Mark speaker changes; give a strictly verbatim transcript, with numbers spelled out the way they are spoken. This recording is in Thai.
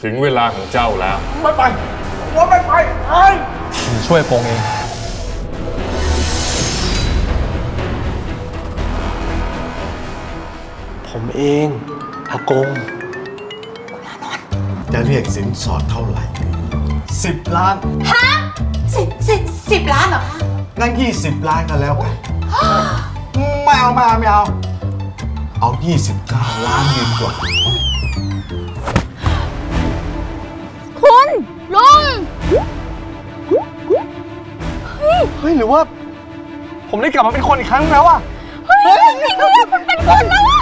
Speaker 1: ถึงเวลาของเจ้าแล้ว
Speaker 2: ไม่ไปว่าไม่ไปไอ้
Speaker 3: ช่วยโกงเองผมเองอากง
Speaker 2: จะเรียกสินสอดเท่าไหร่สิบล้าน
Speaker 4: ฮะสิบสิบสิบล้านเหรอคะ
Speaker 2: งั้นยี่สิบล้านกันแล้วกันไม่เอาไม่เอาไม่เอาเอายี่สิบเก้าล้านดีกว่า
Speaker 4: คุณลุง
Speaker 3: เฮ้ยหรือว่าผมได้กลับมาเป็นคนอีกครั้งแล้วอะ
Speaker 4: เฮ้ยจริงๆด้วยคุณเป็นคนแล้วอะ